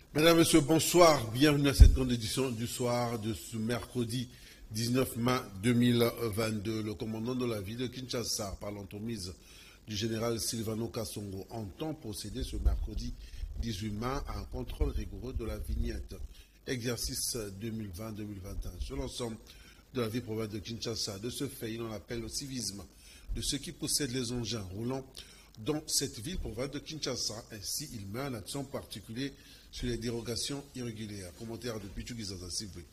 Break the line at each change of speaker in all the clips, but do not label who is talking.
Mesdames, Messieurs, bonsoir. Bienvenue à cette grande édition du soir de ce mercredi 19 mai 2022. Le commandant de la ville de Kinshasa, par l'entremise du général Silvano Kasongo, entend procéder ce mercredi 18 mai à un contrôle rigoureux de la vignette. Exercice 2020-2021 sur l'ensemble de la ville province de Kinshasa. De ce fait, il en appelle au civisme de ceux qui possèdent les engins roulants dans cette ville province de Kinshasa. Ainsi, il met un accent particulier sur les dérogations irrégulières. Commentaire de Pichu Gizaza, s'il vous plaît.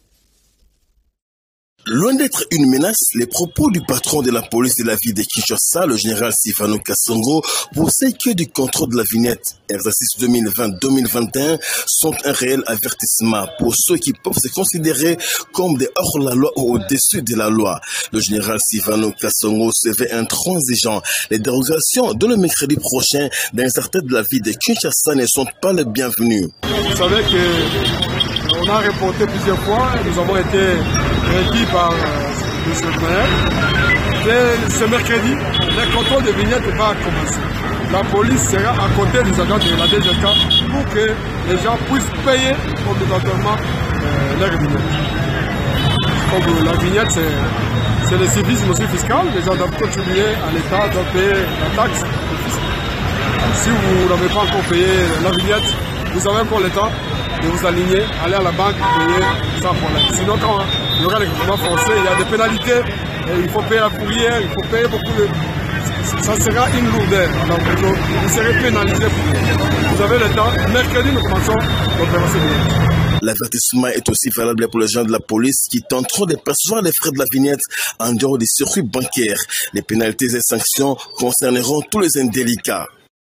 Loin d'être une menace, les propos du patron de la police de la ville de Kinshasa, le général Silvano Kasongo, pour ce qui est du contrôle de la vignette exercice 2020-2021 sont un réel avertissement pour ceux qui peuvent se considérer comme des hors-la-loi ou au-dessus de la loi. Le général Silvano Kasongo se veut intransigeant. Les dérogations de le mercredi prochain dans certains de la ville de Kinshasa ne sont pas les bienvenues.
Vous savez qu'on a reporté plusieurs fois, nous avons été réduits par M. le maire. Dès ce mercredi, le contrôle des vignettes va commencer. La police sera à côté des agents de la DGK pour que les gens puissent payer obligatoirement leurs vignettes. Comme la vignette, c'est le civisme aussi fiscal. Les gens doivent contribuer à l'État, doivent payer la taxe. Si vous n'avez pas encore payé la vignette, vous avez encore le temps de vous aligner, aller à la banque, payer sans problème. Sinon, quand il y aura les gouvernements français, il y a des pénalités, et il faut payer la fourrière, il faut payer beaucoup de... Ça sera une lourdeur. Donc, vous serez pénalisé pour vous. Vous avez le temps. Mercredi, nous commençons l'opération vignette.
L'avertissement est aussi valable pour les gens de la police qui tenteront de percevoir les frais de la vignette en dehors des circuits bancaires. Les pénalités et sanctions concerneront tous les indélicats.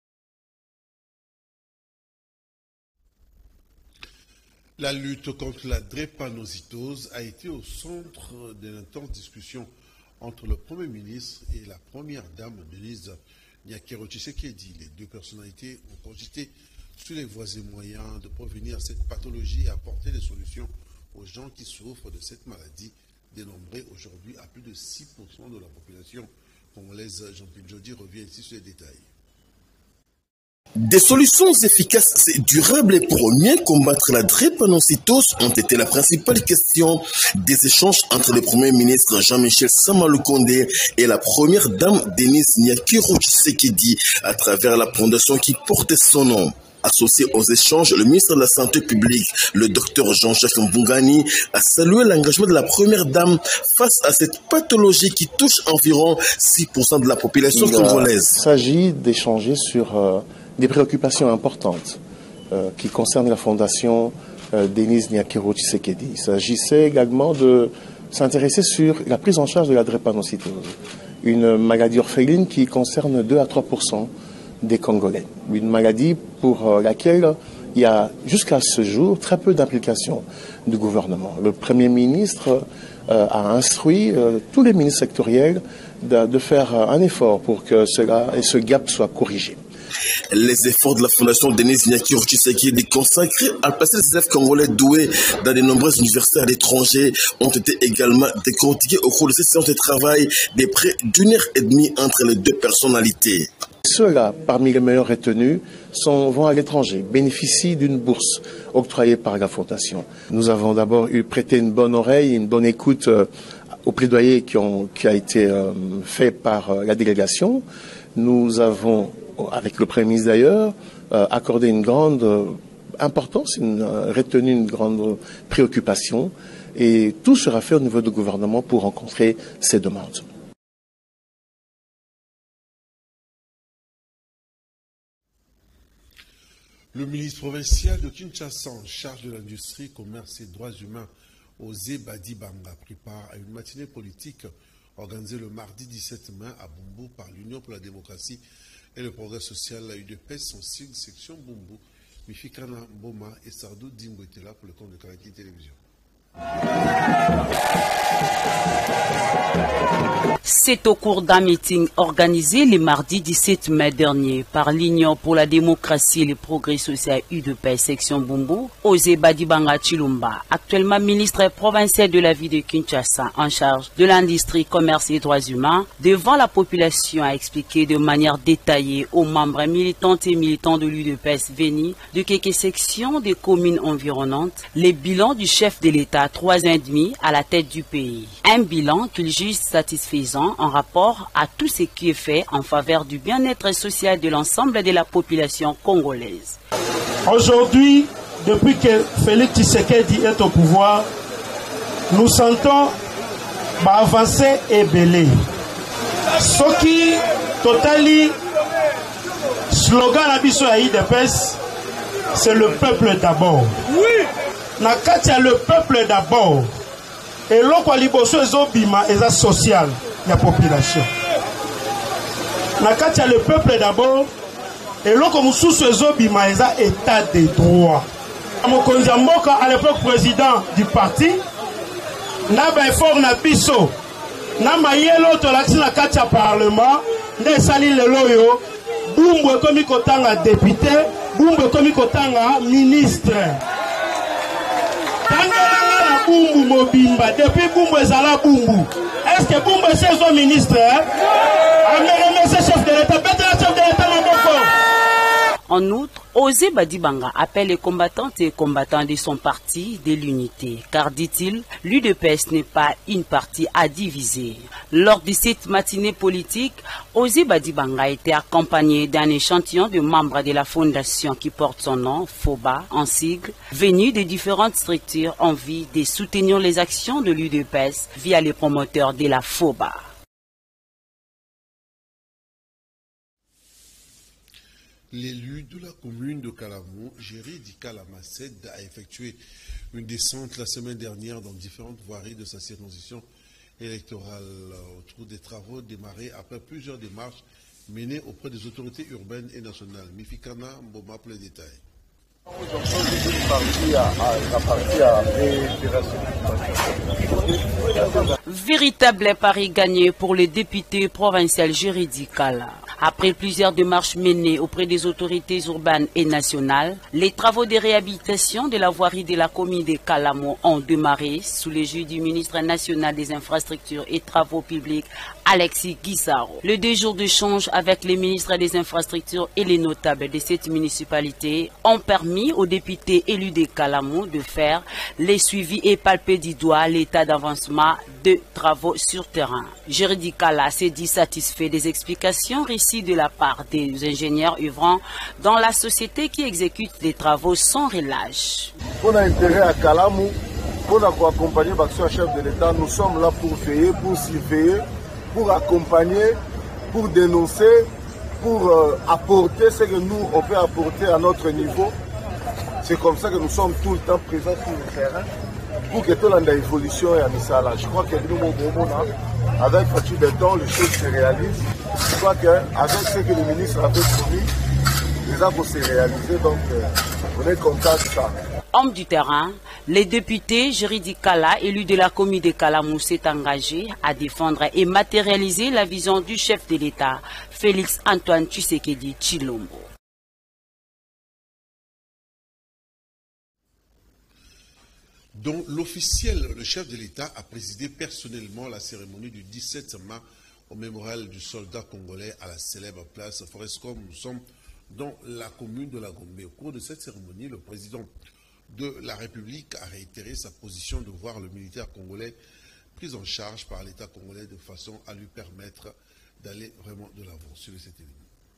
La lutte contre la drépanocytose a été au centre d'une intense discussion entre le Premier ministre et la Première Dame Denise Nyakero Tshisekedi. Les deux personnalités ont cogité sur les voies et moyens de prévenir cette pathologie et apporter des solutions aux gens qui souffrent de cette maladie, dénombrée aujourd'hui à plus de 6% de la population congolaise. Jean-Pierre Jody revient ici sur les détails.
Des solutions efficaces et durables pour mieux combattre la drépanocytose ont été la principale question des échanges entre le Premier ministre Jean-Michel Sama-Lukonde et la Première Dame Denise Nyakero Tshisekedi à travers la fondation qui porte son nom. Associé aux échanges, le ministre de la Santé publique, le docteur Jean-Jacques Mbungani, a salué l'engagement de la Première Dame face à cette pathologie qui touche environ 6% de la population congolaise.
Il s'agit d'échanger sur des préoccupations importantes qui concernent la fondation Denise Nyakero Tshisekedi. Il s'agissait également de s'intéresser sur la prise en charge de la drépanocytose, une maladie orpheline qui concerne 2 à 3% des Congolais. Une maladie pour laquelle il y a jusqu'à ce jour très peu d'implication du gouvernement. Le Premier ministre a instruit tous les ministres sectoriels de faire un effort pour que cela et ce gap soit corrigé.
Les efforts de la Fondation Denise Nyakero Tshisekedi consacrés à placer les élèves congolais doués dans de nombreuses universités à l'étranger ont été également décortiqués au cours de cette séance de travail de près d'une heure et demie entre les deux personnalités.
Ceux-là, parmi les meilleurs retenus, vont à l'étranger, bénéficient d'une bourse octroyée par la Fondation. Nous avons d'abord prêté une bonne oreille, une bonne écoute au plaidoyer qui a été fait par la délégation. Nous avons, avec le Premier ministre d'ailleurs, accordé une grande importance, retenu une grande préoccupation, et tout sera fait au niveau du gouvernement pour rencontrer ces demandes.
Le ministre provincial de Kinshasa en charge de l'industrie, commerce et droits humains, Osé Badi Banga, prit part à une matinée politique organisée le mardi 17 mai à Bumbu par l'Union pour la démocratie et le progrès social. La UDPS, son signe section Bumbu, Mifikana Mboma et Sardou Dimbo étaient là pour le compte de Kanaki Télévision.
C'est au cours d'un meeting organisé le mardi 17 mai dernier par l'Union pour la démocratie et le progrès social UDPS section Bumbu, Osé Badibanga Chilumba, actuellement ministre provincial de la ville de Kinshasa en charge de l'industrie, commerce et droits humains, devant la population a expliqué de manière détaillée aux membres militantes et militants de l'UDPS venus de quelques sections des communes environnantes les bilans du chef de l'État 3 ans et demi à la tête du pays. Un bilan qu'il juge satisfaisant en rapport à tout ce qui est fait en faveur du bien-être social de l'ensemble de la population congolaise.
Aujourd'hui, depuis que Félix Tshisekedi est au pouvoir, nous sentons avancer et belé. Ce qui totali slogan abisso à UDPS, c'est le peuple d'abord. Oui. Nakatia le peuple d'abord. Et l'autre liboso ezobima eza social. La population. Nakatia le peuple d'abord et l'autre mususu ezobima eza état de droit. Mokonzi Mboka à l'époque président du parti na ba effort na biso na mayelo to lakisi na katia parlement nde sali lelo yo Bumbu ekomi kotanga député Bumbu ekomi kotanga ministre. Tangala Bumbu mobimba depuis Bumbu ezala Bumbu. Est-ce que Bumbu c'est son ministre? Chef de l'État,
En outre, Osé Badibanga appelle les combattantes et combattants de son parti de l'unité, car, dit-il, l'UDPS n'est pas une partie à diviser. Lors de cette matinée politique, Osé Badibanga a été accompagné d'un échantillon de membres de la fondation qui porte son nom, FOBA, en sigle, venus de différentes structures en vue de soutenir les actions de l'UDPS via les promoteurs de la FOBA.
L'élu de la commune de Kalamou, Géry Dikalamased, a effectué une descente la semaine dernière dans différentes voiries de sa circonscription électorale autour des travaux démarrés après plusieurs démarches menées auprès des autorités urbaines et nationales. Mifikana Mboma pour les détails.
Véritable pari gagné pour le député provincial Géry Dikala. Après plusieurs démarches menées auprès des autorités urbaines et nationales, les travaux de réhabilitation de la voirie de la commune de Kalamo ont démarré sous l'égide du ministre national des infrastructures et travaux publics, Alexis Guissaro. Les 2 jours d'échange avec les ministres des infrastructures et les notables de cette municipalité ont permis aux députés élus de Kalamo de faire les suivis et palper du doigt l'état d'avancement de travaux sur terrain. Géry Dikala s'est dit satisfait des explications récentes de la part des ingénieurs œuvrant dans la société qui exécute les travaux sans relâche.
On a intérêt à Kalamou, pour accompagner l'action chef de l'État. Nous sommes là pour veiller, pour surveiller, pour accompagner, pour dénoncer, pour apporter ce que nous, on peut apporter à notre niveau. C'est comme ça que nous sommes tout le temps présents sur le terrain pour que tout l'évolution et à Misala. Je crois que nous, avec Fatih Béton, les choses se réalisent. Je crois qu'avec ce que le ministre avait promis, les actes vont se réaliser, donc on est content de ça.
Homme du terrain, les députés Géry Dikala, élu de la commune de Kalamou, s'est engagé à défendre et matérialiser la vision du chef de l'État, Félix Antoine Tshisekedi Tshilombo.
dont l'officiel, le chef de l'État, a présidé personnellement la cérémonie du 17 mai au mémorial du soldat congolais à la célèbre place Forescom. Nous sommes dans la commune de la Gombe. Au cours de cette cérémonie, le président de la République a réitéré sa position de voir le militaire congolais pris en charge par l'État congolais de façon à lui permettre d'aller vraiment de l'avant sur cet événement.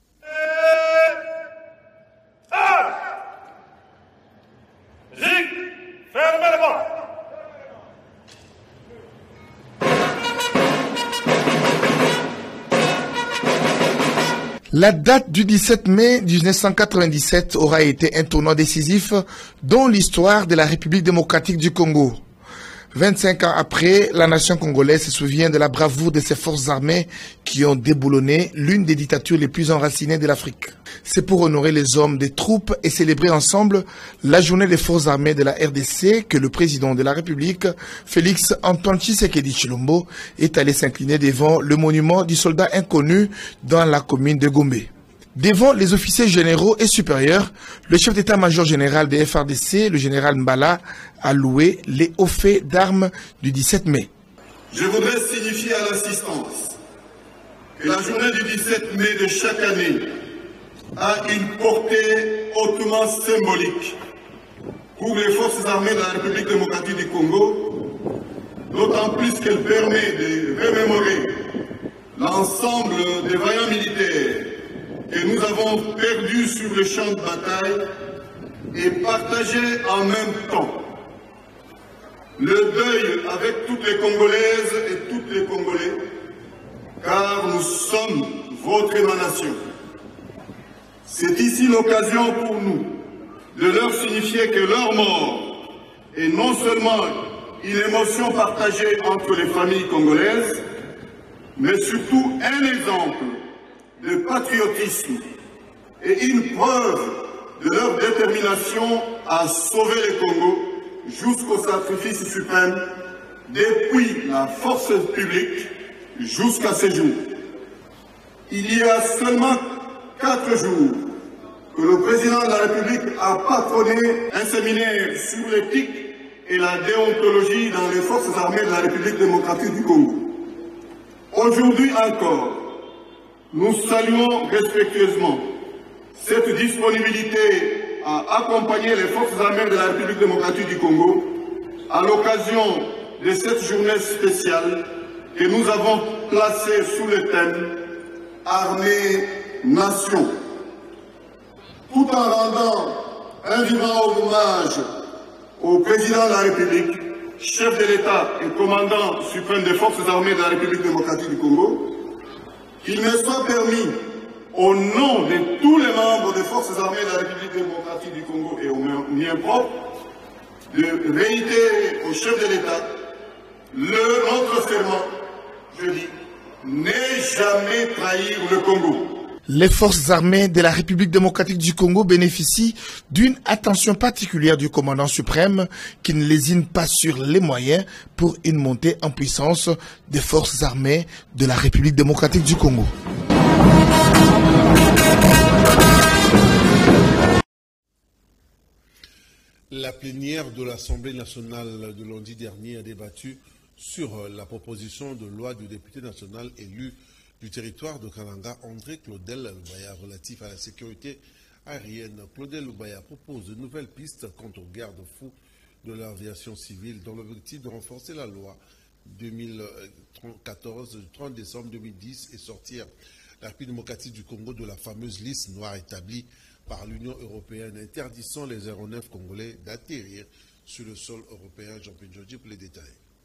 La date du 17 mai 1997 aura été un tournant décisif dans l'histoire de la République démocratique du Congo. 25 ans après, la nation congolaise se souvient de la bravoure de ses forces armées qui ont déboulonné l'une des dictatures les plus enracinées de l'Afrique. C'est pour honorer les hommes des troupes et célébrer ensemble la journée des forces armées de la RDC que le président de la République, Félix Antoine Tshisekedi Tshilombo, est allé s'incliner devant le monument du soldat inconnu dans la commune de Gombe. Devant les officiers généraux et supérieurs, le chef d'état-major général des FARDC, le général Mbala, a loué les hauts faits d'armes du 17 mai.
Je voudrais signifier à l'assistance que la journée du 17 mai de chaque année a une portée hautement symbolique pour les forces armées de la République démocratique du Congo, d'autant plus qu'elle permet de remémorer l'ensemble des vaillants militaires que nous avons perdus sur le champ de bataille et partagés en même temps le deuil avec toutes les Congolaises et tous les Congolais, car nous sommes votre émanation. C'est ici l'occasion pour nous de leur signifier que leur mort est non seulement une émotion partagée entre les familles congolaises, mais surtout un exemple de patriotisme et une preuve de leur détermination à sauver le Congo jusqu'au sacrifice suprême, depuis la force publique jusqu'à ces jours. Il y a seulement 4 jours que le président de la République a patronné un séminaire sur l'éthique et la déontologie dans les forces armées de la République démocratique du Congo. Aujourd'hui encore, nous saluons respectueusement cette disponibilité à accompagner les forces armées de la République démocratique du Congo à l'occasion de cette journée spéciale que nous avons placée sous le thème « Armée-Nation ». Tout en rendant un vivant hommage au président de la République, chef de l'État et commandant suprême des forces armées de la République démocratique du Congo, qu'il me soit permis, au nom de tous les membres des forces armées de la République démocratique du Congo et au mien propre, de réitérer au chef de l'État notre serment, je dis, ne jamais trahir le Congo.
Les forces armées de la République démocratique du Congo bénéficient d'une attention particulière du commandant suprême qui ne lésine pas sur les moyens pour une montée en puissance des forces armées de la République démocratique du Congo.
La plénière de l'Assemblée nationale de lundi dernier a débattu sur la proposition de loi du député national élu du territoire de Kananga, André Claudel Lubaya, relatif à la sécurité aérienne. Claudel Lubaya propose de nouvelles pistes quant aux garde-fous de l'aviation civile dans l'objectif de renforcer la loi 2014 du 30 décembre 2010 et sortir la République démocratique du Congo de la fameuse liste noire établie par l'Union européenne interdisant les aéronefs congolais d'atterrir sur le sol européen. Jean-Pierre Djodji pour les détails.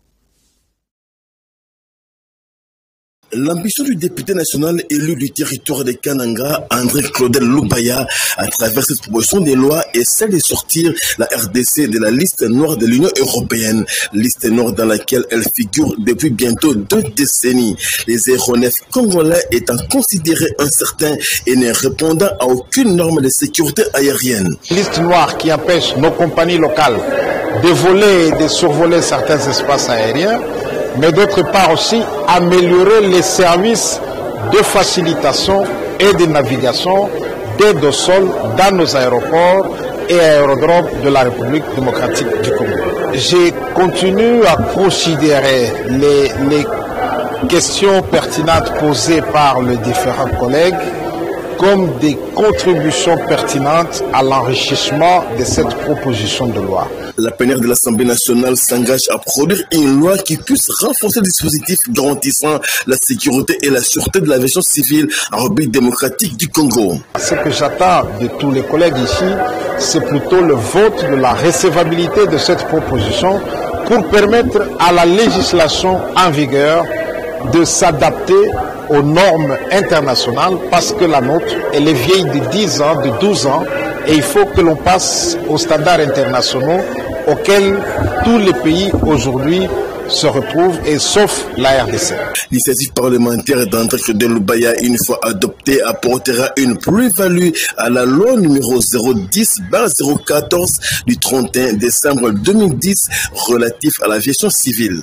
L'ambition du député national élu du territoire de Kananga, André Claudel Lubaya, à travers cette proposition de loi, est celle de sortir la RDC de la liste noire de l'Union européenne, liste noire dans laquelle elle figure depuis bientôt 2 décennies. Les aéronefs congolais étant considérés incertains et ne répondant à aucune norme de sécurité aérienne.
Liste noire qui empêche nos compagnies locales de voler et de survoler certains espaces aériens, mais d'autre part aussi améliorer les services de facilitation et de navigation d'aide au sol dans nos aéroports et aérodromes de la République démocratique du Congo. Je continue à considérer les questions pertinentes posées par les différents collègues comme des contributions pertinentes à l'enrichissement de cette proposition de loi.
La plénière de l'Assemblée nationale s'engage à produire une loi qui puisse renforcer le dispositif garantissant la sécurité et la sûreté de l'aviation civile en République démocratique du Congo.
Ce que j'attends de tous les collègues ici, c'est plutôt le vote de la recevabilité de cette proposition pour permettre à la législation en vigueur de s'adapter aux normes internationales, parce que la nôtre, elle est vieille de 10 ans, de 12 ans, et il faut que l'on passe aux standards internationaux auquel tous les pays aujourd'hui se retrouvent, et sauf la RDC.
L'initiative parlementaire d'André de Lubaya, une fois adoptée, apportera une plus-value à la loi numéro 010/014 du 31 décembre 2010 relatif à l'aviation civile.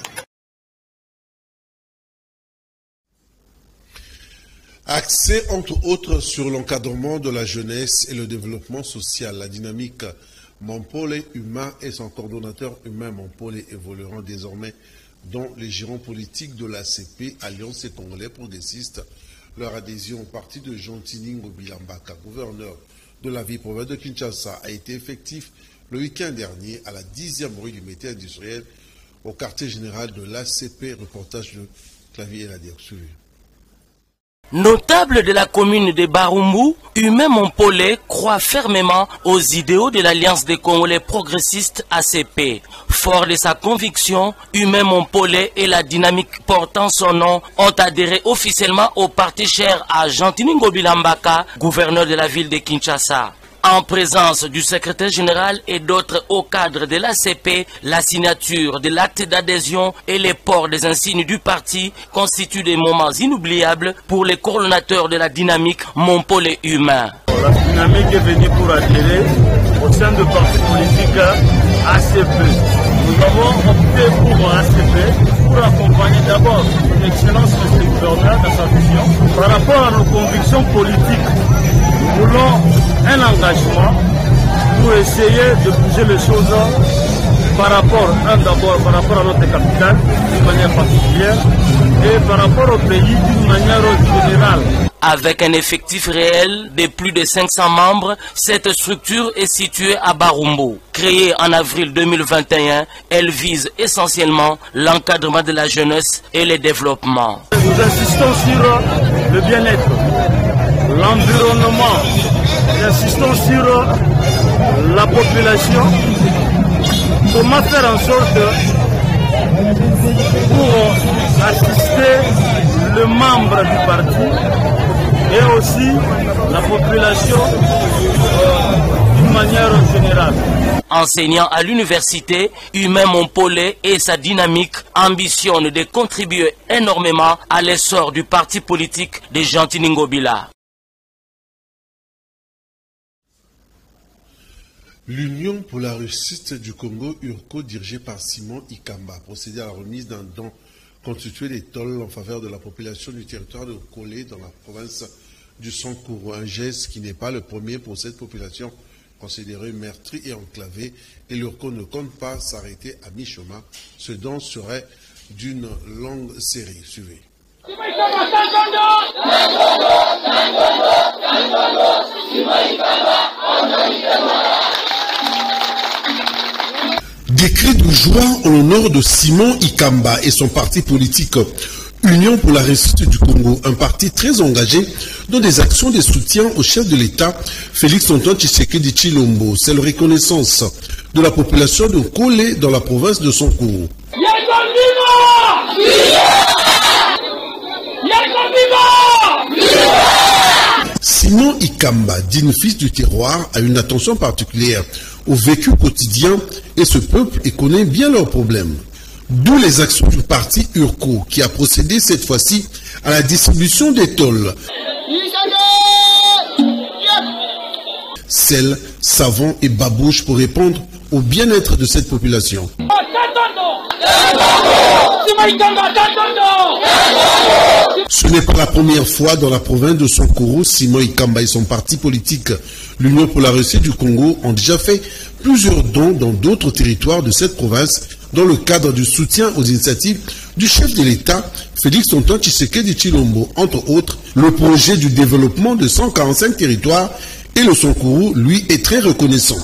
Accès entre autres sur l'encadrement de la jeunesse et le développement social. La dynamique Mompole Humain et son coordonnateur humain Mompole évolueront désormais dans les girons politiques de l'ACP, Alliance et Congolais progressistes. Leur adhésion au parti de Jean-Tiningo Bilambaka, gouverneur de la ville-province de Kinshasa, a été effectif le week-end dernier à la 10e rue du métier industriel au quartier général de l'ACP. Reportage de Clavier et la Suivi.
Notable de la commune de Barumbu, Humain Mompole croit fermement aux idéaux de l'Alliance des Congolais progressistes ACP. Fort de sa conviction, Humain Mompole et la dynamique portant son nom ont adhéré officiellement au parti cher à Jean-Tiningo Bilambaka, gouverneur de la ville de Kinshasa. En présence du secrétaire général et d'autres hauts cadres de l'ACP, la signature de l'acte d'adhésion et les ports des insignes du parti constituent des moments inoubliables pour les coordonnateurs de la dynamique Mompole Humain.
La dynamique est venue pour adhérer au sein du parti politique ACP. Nous avons opté pour ACP pour accompagner d'abord l'excellence de ce gouverneur dans sa vision. Par rapport à nos convictions politiques, nous voulons un engagement pour essayer de bouger les choses par rapport à notre capitale d'une manière particulière et par rapport au pays d'une manière générale.
Avec un effectif réel de plus de 500 membres, cette structure est située à Barumbu. Créée en avril 2021, elle vise essentiellement l'encadrement de la jeunesse et le développement.
Nous insistons sur le bien-être, l'environnement, nous insistons sur la population. Comment faire en sorte pour assister le membre du parti et aussi la population d'une manière générale.
Enseignant à l'université, Humain Mompole et sa dynamique ambitionnent de contribuer énormément à l'essor du parti politique de Jean-Tiningo Bila.
L'Union pour la réussite du Congo, URCO, dirigée par Simon Ikamba, a procédé à la remise d'un don constitué des tolls en faveur de la population du territoire de Kolé dans la province du Sankuru. Un geste qui n'est pas le premier pour cette population considérée meurtrie et enclavée. Et l'URCO ne compte pas s'arrêter à mi-chemin. Ce don serait d'une longue série. Suivez. Des cris de joie en l'honneur de Simon Ikamba et son parti politique Union pour la réussite du Congo, un parti très engagé dans des actions de soutien au chef de l'État, Félix-Antoine Tshisekedi Tshilombo. C'est la reconnaissance de la population de Kolé dans la province de Sankuru. Simon Ikamba, digne fils du terroir, a une attention particulière au vécu quotidien et ce peuple et connaît bien leurs problèmes. D'où les actions du parti URCO qui a procédé cette fois-ci à la distribution des tôles. Sel, savon et babouche pour répondre au bien-être de cette population. Ce n'est pas la première fois dans la province de Sankuru. Simon Ikamba et son parti politique, l'Union pour la réussite du Congo, ont déjà fait plusieurs dons dans d'autres territoires de cette province dans le cadre du soutien aux initiatives du chef de l'État, Félix-Antoine Tshisekedi Tshilombo. Entre autres, le projet du développement de 145 territoires et le Sankuru, lui, est très reconnaissant.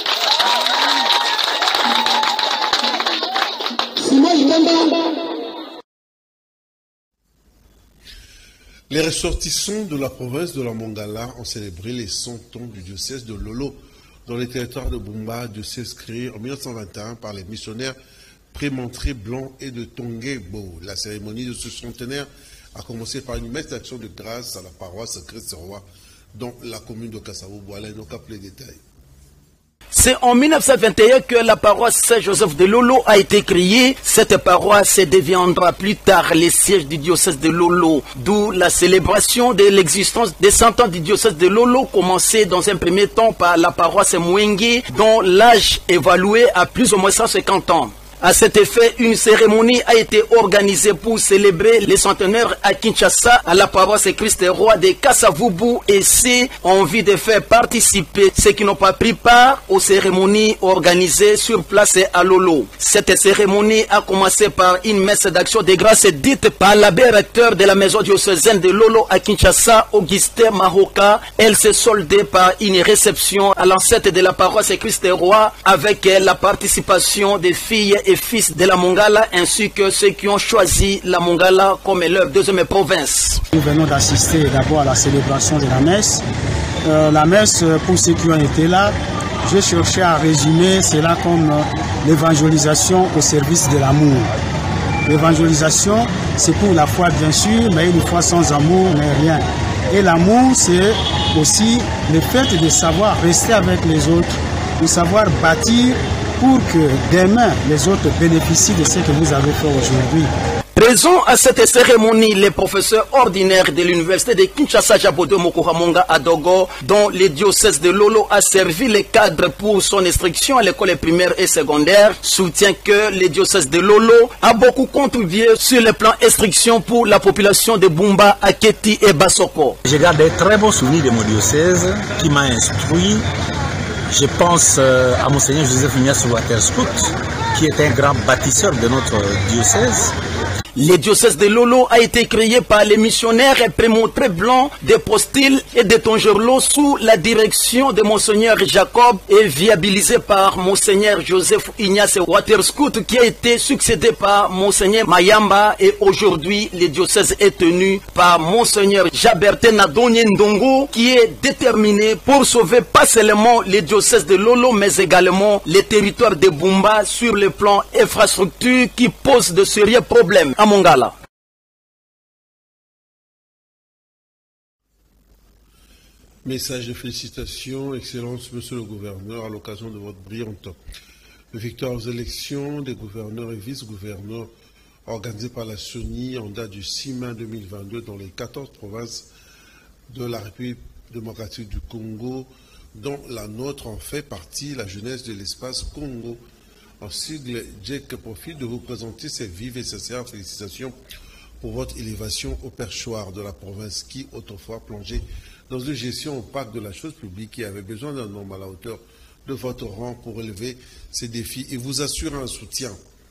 Les ressortissants de la province de la Mongala ont célébré les 100 ans du diocèse de Lolo dans les territoires de Bumba, diocèse créé en 1921 par les missionnaires Prémontré Blanc et de Tongebo. La cérémonie de ce centenaire a commencé par une messe d'action de grâce à la paroisse Christ-Roi dans la commune de Kassavo. Voilà nos cas les détails.
C'est en 1921 que la paroisse Saint-Joseph de Lolo a été créée. Cette paroisse deviendra plus tard le siège du diocèse de Lolo, d'où la célébration de l'existence des 100 ans du diocèse de Lolo, commencée dans un premier temps par la paroisse Mwengue, dont l'âge évalué à plus ou moins 150 ans. À cet effet, une cérémonie a été organisée pour célébrer les centenaires à Kinshasa, à la paroisse Christ-Roi de Kasavubu, et c'est envie de faire participer ceux qui n'ont pas pris part aux cérémonies organisées sur place à Lolo. Cette cérémonie a commencé par une messe d'action de grâce dite par l'abbé recteur de la maison diocésaine de Lolo à Kinshasa, Augustin Mahoka. Elle s'est soldée par une réception à l'ancêtre de la paroisse Christ-Roi avec la participation des filles et fils de la Mongala ainsi que ceux qui ont choisi la Mongala comme leur deuxième province.
Nous venons d'assister d'abord à la célébration de la messe. La messe, pour ceux qui ont été là, je cherchais à résumer cela comme l'évangélisation au service de l'amour. L'évangélisation, c'est pour la foi bien sûr, mais une foi sans amour n'est rien. Et l'amour, c'est aussi le fait de savoir rester avec les autres, de savoir bâtir pour que demain, les autres bénéficient de ce que vous avez fait aujourd'hui.
Présent à cette cérémonie, les professeurs ordinaires de l'université de Kinshasa, Jabodo Mokohamonga Adogo, dont le diocèse de Lolo a servi les cadres pour son instruction à l'école primaire et secondaire, soutient que le diocèse de Lolo a beaucoup contribué sur le plan instruction pour la population de Bumba, Aketi et Basoko.
Je garde des très bons souvenirs de mon diocèse qui m'a instruit. Je pense à Monseigneur Joseph Ignace Waterscout, qui est un grand bâtisseur de notre diocèse.
Le diocèse de Lolo a été créé par les missionnaires Prémontré Blanc de Postil et de Tongerlo sous la direction de Monseigneur Jacob et viabilisé par Monseigneur Joseph Ignace Waterscout qui a été succédé par Monseigneur Mayamba, et aujourd'hui le diocèse est tenu par Monseigneur Jabertin Nadonye Ndongo qui est déterminé pour sauver pas seulement le diocèse de Lolo mais également les territoires de Bumba sur le plan infrastructure qui pose de sérieux problèmes à Mongala.
Message de félicitations, Excellence, Monsieur le Gouverneur, à l'occasion de votre brillante victoire aux élections des gouverneurs et vice-gouverneurs organisées par la CENI en date du 6 mai 2022 dans les 14 provinces de la République démocratique du Congo, dont la nôtre en fait partie, la jeunesse de l'espace Congo. En sigle, JEC profite de vous présenter ces vives et sincères félicitations pour votre élévation au perchoir de la province qui, autrefois plongée dans une gestion opaque de la chose publique, qui avait besoin d'un homme à la hauteur de votre rang pour relever ces défis et vous assurer un soutien.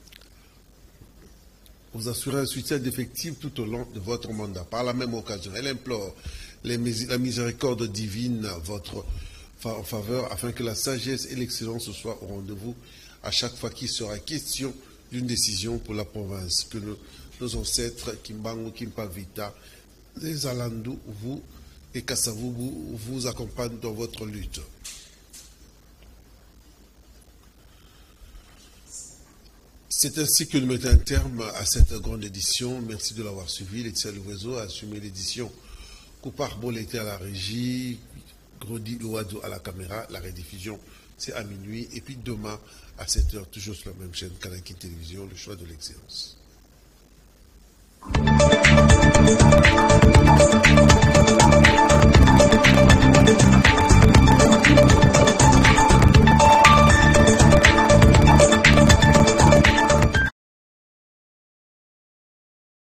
Vous assurer un soutien d'effectif tout au long de votre mandat. Par la même occasion, elle implore la miséricorde divine en faveur afin que la sagesse et l'excellence soient au rendez-vous à chaque fois qu'il sera question d'une décision pour la province. Que nos ancêtres, Kimbango, Kimpavita, les Alandou, vous et Kasavubu vous accompagnent dans votre lutte. C'est ainsi que nous mettons un terme à cette grande édition. Merci de l'avoir suivi. Laetitia Louvezo a assumé l'édition. Koupar Bol était à la régie, Grodi Louado à la caméra. La rediffusion, c'est à minuit. Et puis demain, à 7h, toujours sur la même chaîne, Kanaki Télévision, le choix de l'excellence.